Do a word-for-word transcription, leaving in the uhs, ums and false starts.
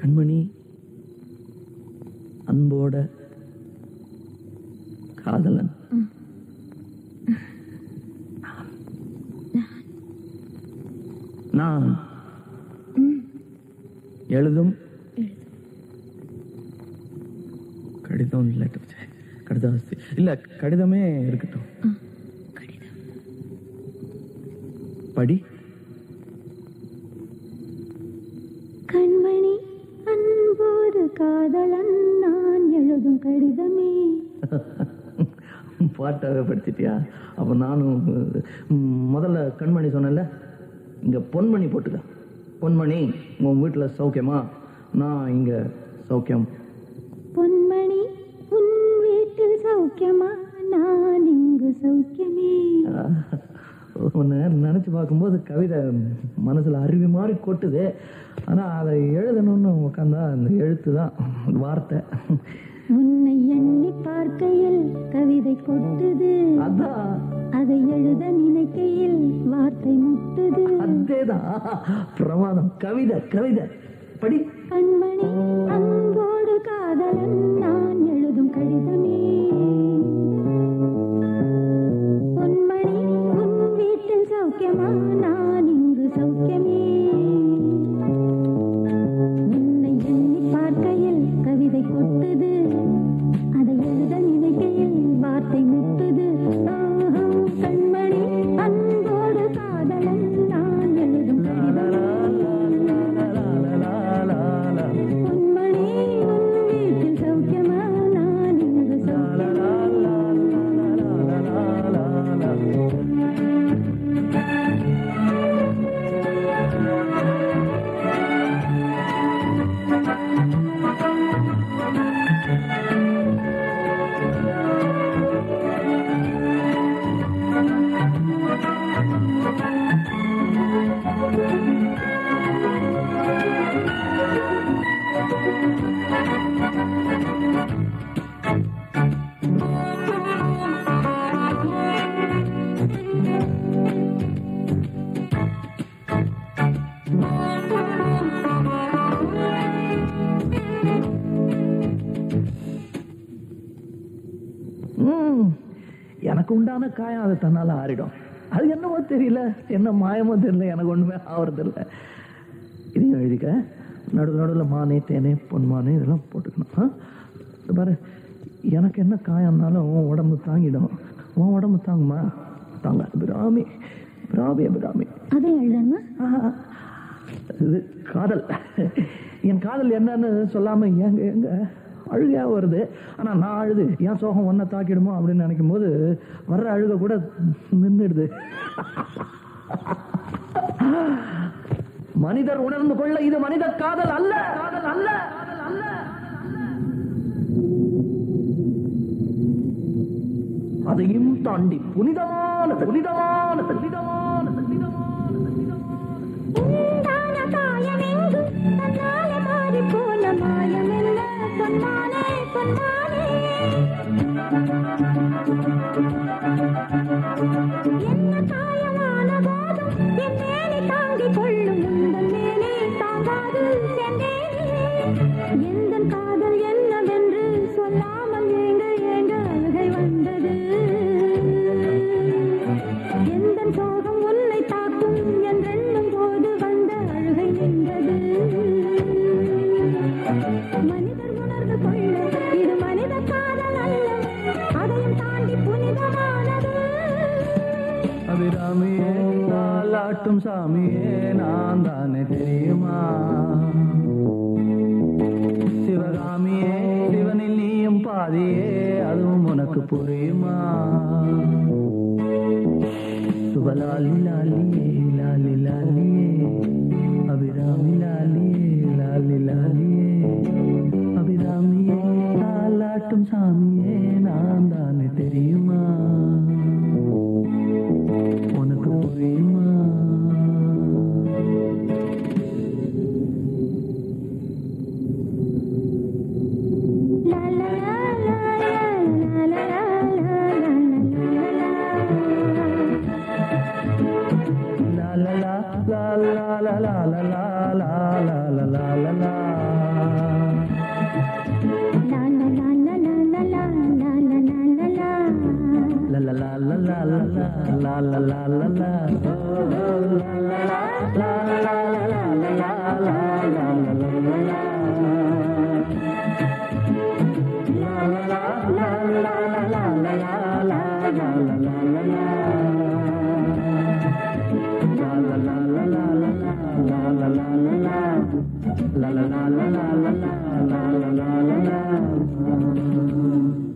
கண்மணி, அன்போட காதலன். நான் எழுதும் கடிதம் இல்ல, கடிதம் இல்ல, கடிதமே இருக்கட்டும். படி. கண்மணி, அன்போடு காதலன் நான் எழுதும் கடிதமே. பாட்டாக படிச்சிட்டியா? அப்ப நானும் முதல்ல கண்மணி சொன்னல, இங்க பொன்மணி போட்டுக்க. பொன்மணி, உன் வீட்டுல சௌக்கியமா? நான் இங்க சௌக்கியம். பொன்மணி, உன் வீட்டில் சௌக்கியமா? நான் இங்கு சௌக்கியமே. உன்னை நினைச்சு பார்க்கும்போது கவிதை மனசுல அருவி மாதிரி கொட்டுது. ஆனா அதை எழுதணும்னு உட்காந்தா அந்த எழுத்து தான் வார்த்தை. உன்னை எண்ணி பார்க்கையில் கவிதை கொட்டுது, அதான் அதை எழுத நினைக்கையில் வார்த்தை முட்டுது. அதேதான் பிரமாதம். கவிதை கவிதை படி. கண்மணி, அன்போடு காதலன் நான் எழுதும் கடிதமே. பொன்மணி, உன் வீட்டில் சௌக்கியமா? நான் இங்கு சௌக்கியமே. உன்னை எண்ணி பார்க்கையில் கவிதை கொட்டுது, அதை எழுத நினைக்கையில் வார்த்தை முட்டுது. கண்மணி, அன்போடு காதலன் நான் எழுதும் பொன்மணி, உன் வீட்டில் சௌக்கியமா? நான் இங்கு எனக்கு உண்டான காயம் அது தன்னால ஆறிடும். அது என்னவோ தெரியல, என்ன மாயமோ தெரியல, எனக்கு ஒண்ணுமே ஆவறதில்ல. இதையும் எழுதிக்க. நடுவு நடுவில் மானே, தேனே, பொன்மானே இதெல்லாம் போட்டுக்கணும். பாரு, எனக்கு என்ன காயம்னாலும் உன் உடம்பு தாங்கிடும். உன் உடம்பு தாங்குமா? தாங்க. பிராமி பிராமி பிராமி அதை எழுதணுமா? இது காதல். என் காதல் என்னன்னு சொல்லாம எங்க எங்க அழுகையா வருது. ஆனா நான் அழுது என் சோகம் ஒன்ன தாக்கிடுமோ அப்படின்னு நினைக்கும் போது வர்ற அழுக கூட நின்றுடுது. மனிதர் உணர்ந்து கொள்ள இது மனித காதல் அல்ல, காதல் அல்ல, காதல் அல்ல. அதையும் தாண்டி புனிதமான புனிதமான புனிதமான உண்டான காயமெங்கும் தன்னாலே மாறி போன மாயமெல்ல பொன்மானே, பொன்மானே. என்ன காயமான போதும் என் மேலே தாங்கிக் கொள்ளும் உந்தன் மேலே தாங்காது சென்றேனே. எந்தன் காதல் என்னவென்று சொல்லாமல் ஏங்க ஏங்க அழுகை வந்தது. எந்தன் சோகம் உன்னை தாக்கும் என்றெண்ணும் போது வந்த அழுகை நின்றது. மனிதர் உணர்ந்து கொள்ள இது மனித காதல் அல்ல, அதையும் தாண்டி புனிதமானது. அபிராமியே, நாளாட்டும் சாமியே, நான் தானே தெரியுமா? சிவகாமியே, சிவனில் நீயும் பாதியே, அதுவும் உனக்கு புரியுமா? சுபலாலி லாலியே, லாலி லாலியே, அபிராமி லாலியே, லாலி லாலியே, அபிராமியே, நாளாட்டும் சாமியே, நான் தானே தெரியுமா? உனக்கு புரியுமா? la la la la la la la la la la la la la லா லா லா ஓ லா லா லா லா லா லா லா லா லா la la la la la la la la la la la la